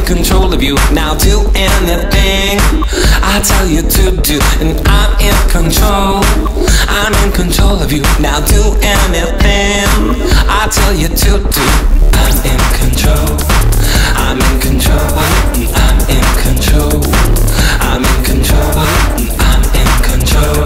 control of you. Now do anything I tell you to do, and I'm in control. I'm in control of you. Now do anything I tell you to do. I'm in control. I'm in control. I'm in control. I'm in control. I'm in control.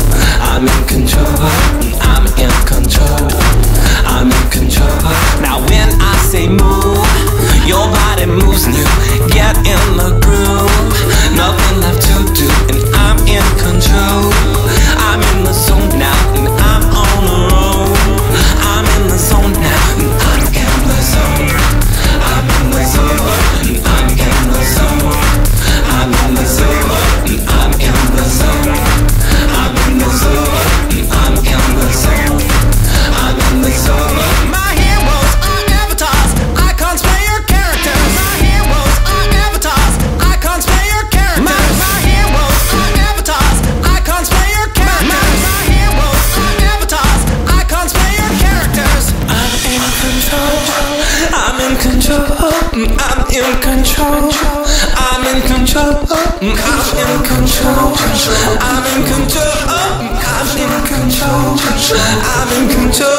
I'm in control. I'm in control. I'm in control. Now when I say move, your body moves and you get in the groove. Nothing left to do, and I'm in control. I'm in the zone now, and I'm on the road. I'm in the zone now, and I'm in the zone. I'm in the zone, and I'm in the zone. I'm in the zone, and I'm in the zone. I'm in the zone, and I'm in the zone. I'm in the zone. My heroes are avatars, icons play your characters. My heroes are avatars, icons play your characters. My heroes are avatars, icons play your characters. My heroes are avatars, icons play your characters. I'm in control. I'm in control. I'm in control. I'm in control. I'm in control. I'm in control. I'm in control. I'm in control.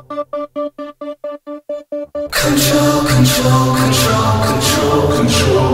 Control.